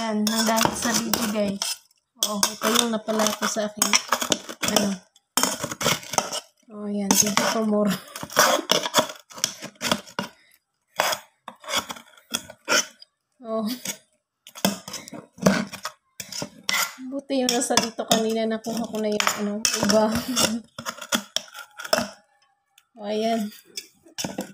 Ayan, nang dahil sa video guys. Oh, ito yung napala ko sa akin. Ano? Oh, ayan, video for more. Oh. Buti yung nasa dito kanina, nakuha ko na yung ano, iba. Oh, ayan.